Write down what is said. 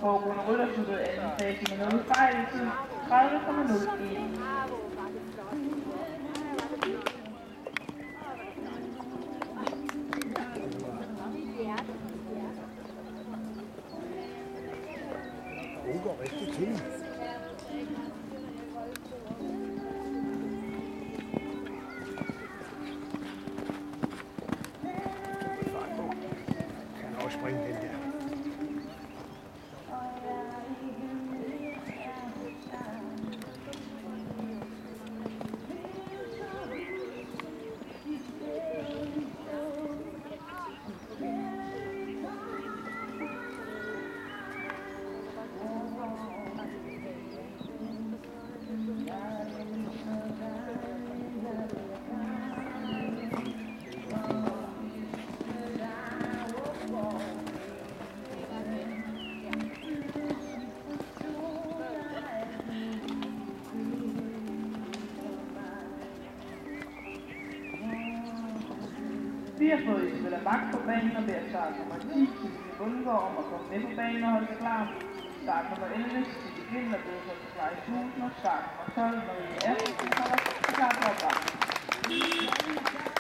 foregående rytterstykket anden fase med 0 fejl i tid 30,01. Hun går rigtig til. Kan også springe den der. Vi har fået Isabella Bak på banen og ved at starte nummer 10, Sissel Bundgaard om at komme med på banen og holde sig klar. Start nummer 11, Sissel Glind er blevet holdt sig klar i 1000, og start nummer 12, Marie Assen, kommer klar for opretning.